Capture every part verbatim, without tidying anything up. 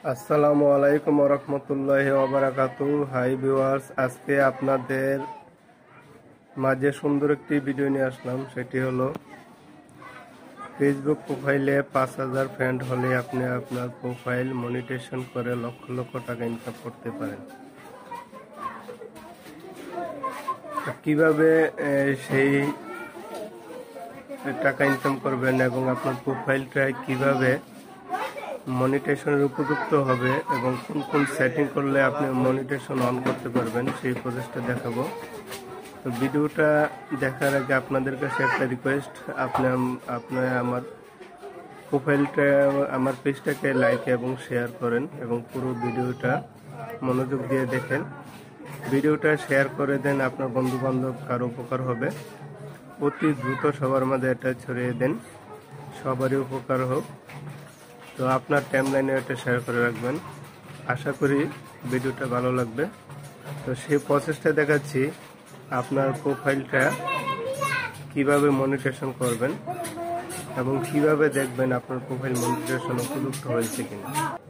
আসসালামু আলাইকুম ওয়া রাহমাতুল্লাহি ওয়া বারাকাতুহু। হাই ভিউয়ার্স, আজকে আপনাদের মাঝে সুন্দর একটি ভিডিও নিয়ে আসলাম। সেটি হলো ফেসবুক প্রোফাইলে পাঁচ হাজার ফ্রেন্ড হলে আপনি আপনার প্রোফাইল মনিটাইজেশন করে লক্ষ লক্ষ টাকা ইনকাম করতে পারেন। কিভাবে সেই টাকা ইনকাম করবেন এবং আপনার প্রোফাইলটা কিভাবে মনিটাইজেশনের উপযুক্ত হবে এবং কোন কোন সেটিং করলে আপনি মনিটাইজেশন অন করতে পারবেন সেই প্রসেসটা দেখাবো। তো ভিডিওটা দেখার আগে আপনাদের কাছে একটা রিকোয়েস্ট, আপনি আপনি আমার প্রোফাইলটা আমার পেজটাকে লাইক এবং শেয়ার করেন এবং পুরো ভিডিওটা মনোযোগ দিয়ে দেখেন। ভিডিওটা শেয়ার করে দেন, আপনার বন্ধু বান্ধব কারো উপকার হবে। অতি দ্রুত সবার মাঝে এটা ছড়িয়ে দেন, সবারই উপকার হোক। তো আপনার টাইমলাইনে এটা শেয়ার করে রাখবেন। আশা করি ভিডিওটা ভালো লাগবে। তো সেই প্রসেসটা দেখাচ্ছি, আপনার প্রোফাইলটা কিভাবে মনিটাইজেশন করবেন এবং কিভাবে দেখবেন আপনার প্রোফাইল মনিটাইজেশন উপযুক্ত হয়েছে কিনা।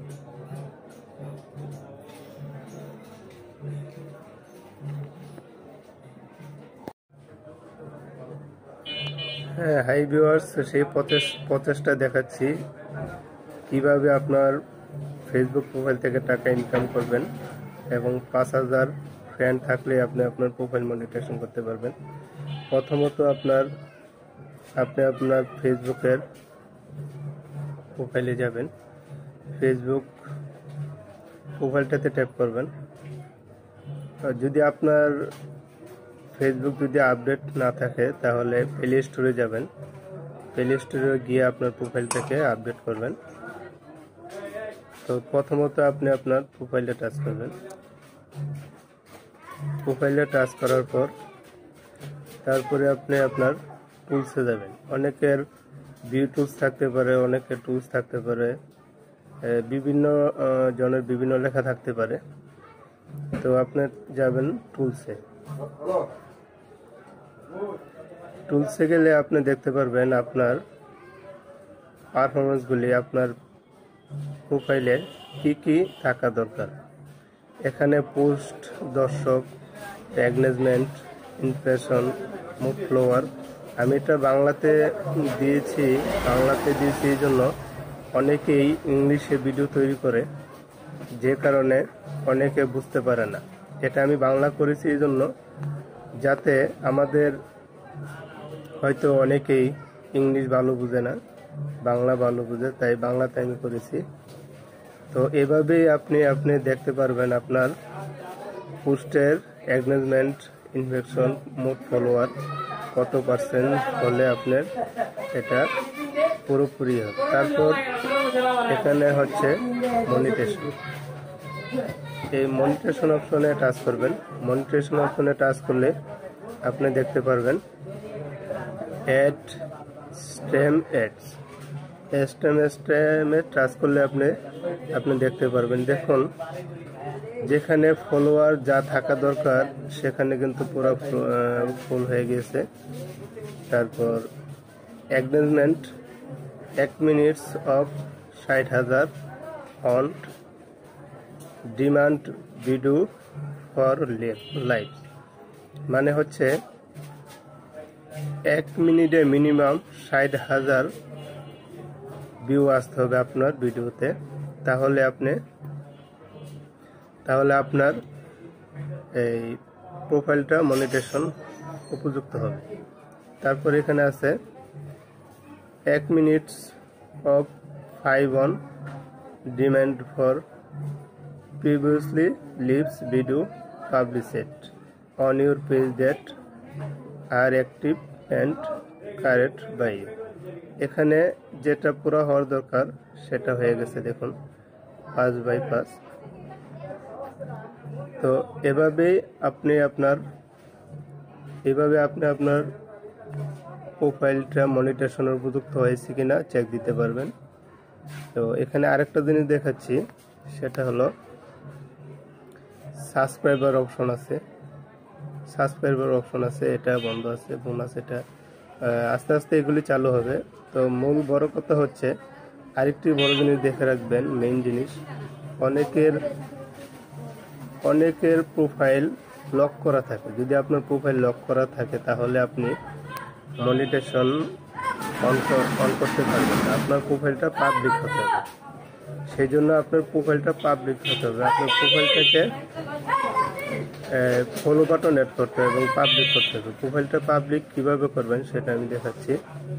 হ্যাঁ, হাই ভিউয়ার্স, সেই প্রসেসটা দেখাচ্ছি কিভাবে আপনার ফেসবুক প্রোফাইল থেকে টাকা ইনকাম করবেন এবং পাঁচ হাজার ফ্রেন্ড থাকলে আপনি আপনার প্রোফাইল মনিটাইজেশন করতে পারবেন। প্রথমত আপনার আপনি আপনার ফেসবুকের প্রোফাইলে যাবেন, ফেসবুক প্রোফাইলটাতে ট্যাপ করবেন। যদি আপনার ফেসবুক যদি আপডেট না থাকে তাহলে প্লে স্টোরে যাবেন, প্লে স্টোরে গিয়ে আপনার প্রোফাইলটাকে আপডেট করবেন। তো প্রথমত আপনি আপনার প্রোফাইলে টাচ করবেন, প্রোফাইলে টাচ করার পর তারপরে আপনি আপনার টুলসে যাবেন। অনেকের ভিউ টুলস থাকতে পারে, অনেকের টুলস থাকতে পারে, বিভিন্ন জনের বিভিন্ন লেখা থাকতে পারে। তো আপনি যাবেন টুলসে। টুলসে গেলে আপনি দেখতে পারবেন আপনার পারফরমেন্সগুলি, আপনার প্রোফাইলে কি কি থাকা দরকার। এখানে পোস্ট, দর্শক, এঙ্গেজমেন্ট, ইমপ্রেশন, মুড ফলোয়ার। আমি এটা বাংলাতে দিয়েছি, বাংলাতে দিয়েছি এই জন্য অনেকেই ইংলিশে ভিডিও তৈরি করে, যে কারণে অনেকে বুঝতে পারে না। এটা আমি বাংলা করেছি এই জন্য যাতে আমাদের হয়তো অনেকেই ইংলিশ ভালো বুঝে না, বাংলা ভালো বুঝে, তাই বাংলাতে আমি করেছি। তো এভাবেই আপনি আপনি দেখতে পারবেন আপনার পোস্টের এঙ্গেজমেন্ট, ইমপ্রেশন, মুড ফলোয়ার কত পার্সেন্ট হলে আপনার এটা পুরোপুরি হবে। তারপর এখানে হচ্ছে মনিটাইজেশন। এই মনিটাইজেশন অপশনে টাচ করবেন। মনিটাইজেশন অপশনে টাচ করলে আপনি দেখতে পারবেন অ্যাড স্টেম অ্যাডস। স্টেম স্টেমে টাচ করলে আপনি আপনি দেখতে পারবেন, দেখুন যেখানে ফলোয়ার যা থাকা দরকার সেখানে কিন্তু পুরো ফুল হয়ে গেছে। তারপর এঙ্গেজমেন্ট এক মিনিটস অফ ষাট হাজার on demand video for live, মানে হচ্ছে এক মিনিটে মিনিমাম ষাট হাজার ভিউ আসতে হবে আপনার ভিডিওতে, তাহলে আপনি তাহলে আপনার এই প্রোফাইলটা মনিটাইজেশন উপযুক্ত হবে। তারপর এখানে আছে এক minutes of five on demand for previously lives video published on your page that are active and correct by you. এখানে যেটা পুরো হওয়ার দরকার সেটা হয়ে গেছে, দেখুন পাঁচ বাই পাঁচ। তো এভাবেই আপনি আপনার এভাবে আপনি আপনার প্রোফাইলটা মনিটাইজেশনের উপযুক্ত হয়েছে কিনা চেক দিতে পারবেন। তো এখানে আরেকটা জিনিস দেখাচ্ছি, সেটা হলো সাবস্ক্রাইবার অপশন আছে। সাবস্ক্রাইবার অপশন আছে, এটা বন্ধ আছে, বোনাস, এটা আস্তে আস্তে এগুলি চালু হবে। তো মূল বড় কথা হচ্ছে আরেকটি বড় জিনিস দেখে রাখবেন, মেইন জিনিস অনেকের অনেকের প্রোফাইল লক করা থাকে। যদি আপনার প্রোফাইল লক করা থাকে তাহলে আপনি মনিটাইজেশন অন অন করতে পারবেন না। আপনার প্রোফাইলটা পাবলিক হতে হবে। সেই জন্য আপনার প্রোফাইলটা পাবলিক হতে হবে। আপনার প্রোফাইলটাকে ফলো বাটন অ্যাড করতে হবে এবং পাবলিক করতে হবে। প্রোফাইলটা পাবলিক কিভাবে করবেন সেটা আমি দেখাচ্ছি।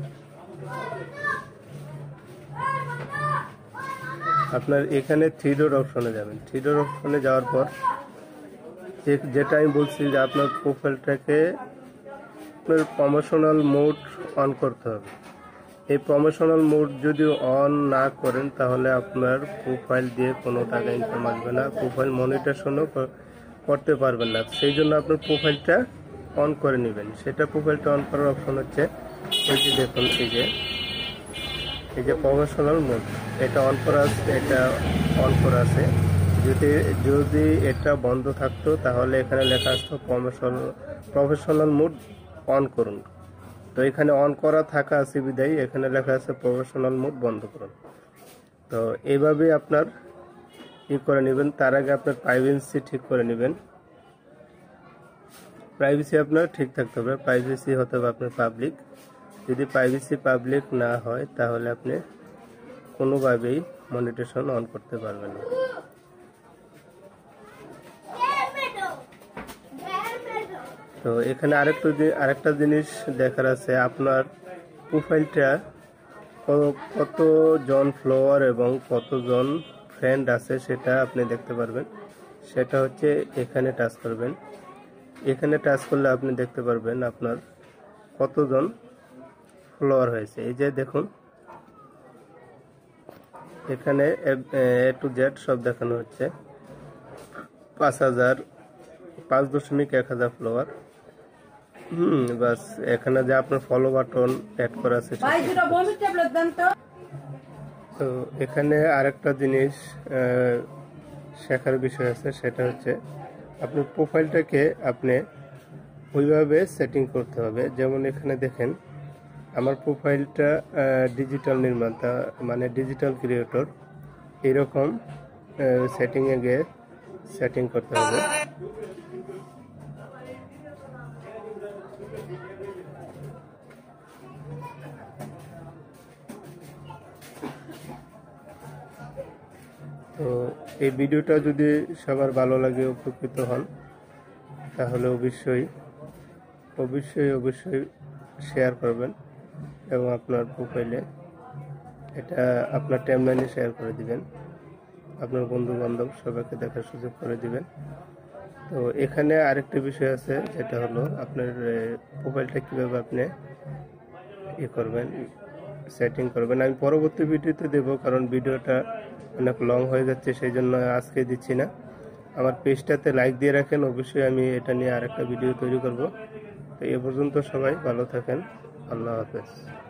আপনার এখানে থ্রি ডট অপশনে যাবেন। থ্রি ডট অপশনে যাওয়ার পর যেটা আমি বলছি যে আপনার প্রোফাইলটাকে আপনার প্রমোশনাল মোড অন করতে হবে। এই প্রমোশনাল মোড যদি অন না করেন তাহলে আপনার প্রোফাইল দিয়ে কোনো টাকা ইনকাম আসবে না, প্রোফাইল মনিটাইজেশনও করতে পারবেন না। সেই জন্য আপনার প্রোফাইলটা অন করে নেবেন। সেটা প্রোফাইলটা অন করার অপশন হচ্ছে এই যে দেখুন, এই যে এই যে প্রমোশনাল মোড, এটা অন করা আছে, এটা অন করা আছে। যদি যদি এটা বন্ধ থাকতো তাহলে এখানে লেখা আসতো প্রমোশনাল প্রফেশনাল মোড অন করুন। তো এখানে অন করা থাকা আছে বিদায় এখানে লেখা আছে প্রফেশনাল মোড বন্ধ করুন। তো এইভাবে আপনার ই করে নেবেন। তার আগে আপনার প্রাইভেসি ঠিক করে নেবেন। প্রাইভেসি আপনার ঠিক থাকতে হবে। প্রাইভেসি হতে হবে আপনার পাবলিক। যদি প্রাইভেসি পাবলিক না হয় তাহলে আপনি কোনোভাবেই মনিটাইজেশন অন করতে পারবেন না। তো এখানে আরেকটু আরেকটা জিনিস দেখার আছে, আপনার প্রোফাইলটা কতজন ফলোয়ার এবং কতজন ফ্রেন্ড আছে সেটা আপনি দেখতে পারবেন। সেটা হচ্ছে এখানে টাচ করবেন। এখানে টাচ করলে আপনি দেখতে পারবেন আপনার কতজন ফলোয়ার হয়েছে। এই যে দেখুন, এখানে এ টু জেড সব দেখানো হচ্ছে। পাঁচ হাজার পাঁচ দশমিক এক হাজার ফলোয়ার। হুম বাস এখানে যে আপনার ফলো বাটন অ্যাড করা আছে। তো এখানে আরেকটা জিনিস শেখার বিষয় আছে, সেটা হচ্ছে আপনার প্রোফাইলটাকে আপনি ওইভাবে সেটিং করতে হবে। যেমন এখানে দেখেন আমার প্রোফাইলটা ডিজিটাল নির্মাতা মানে ডিজিটাল ক্রিয়েটর, এরকম সেটিংয়ে গিয়ে সেটিং করতে হবে। তো এই ভিডিওটা যদি সবার ভালো লাগে, উপকৃত হন, তাহলে অবশ্যই অবশ্যই অবশ্যই শেয়ার করবেন এবং আপনার প্রোফাইলে এটা আপনার টাইমলাইনে শেয়ার করে দিবেন। আপনার বন্ধু বান্ধব সবাইকে দেখার সুযোগ করে দিবেন। তো এখানে আরেকটা বিষয় আছে, যেটা হলো আপনার প্রোফাইলটা কীভাবে আপনি ই করবেন, সেটিং করবেন। আমি পরবর্তী ভিডিওতে দেব, কারণ ভিডিওটা অনেক লং হয়ে যাচ্ছে, সেই জন্য আজকে দিচ্ছি না। আমার পেজটাতে লাইক দিয়ে রাখেন, অবশ্যই আমি এটা নিয়ে আরেকটা ভিডিও তৈরি করব। তো এ পর্যন্ত সবাই ভালো থাকেন। আল্লাহ হাফেজ।